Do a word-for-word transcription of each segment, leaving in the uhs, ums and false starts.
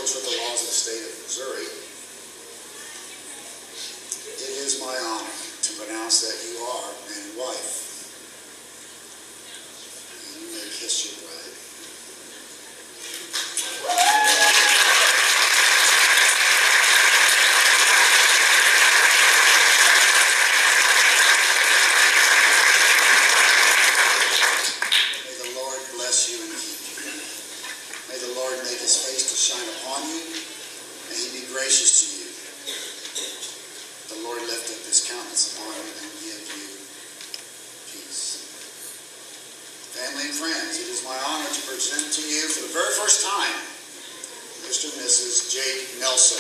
accordance with the laws of the state of Missouri, it is my honor to pronounce that you are man and wife. And you may kiss your bride. May the Lord bless you and keep you. May the Lord make his face to shine upon you, and he be gracious to you. The Lord lift up his countenance upon you and give you peace. Family and friends, it is my honor to present to you for the very first time Mister and Missus Jake Nelson.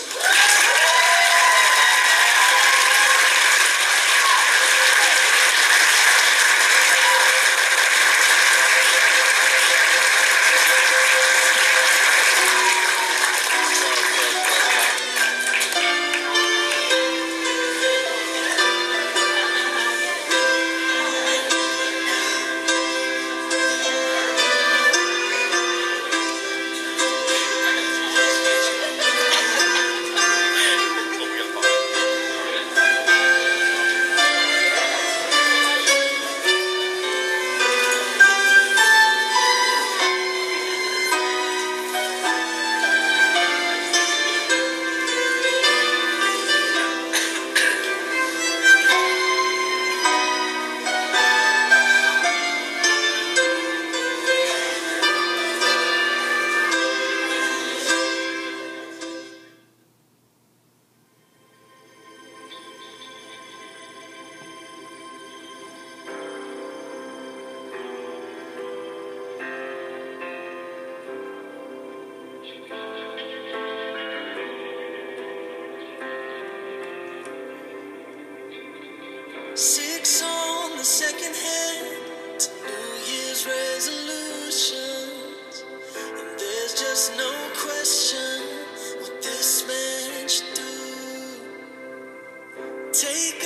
Six on the second hand to New Year's resolutions, and there's just no question what this man should do. Take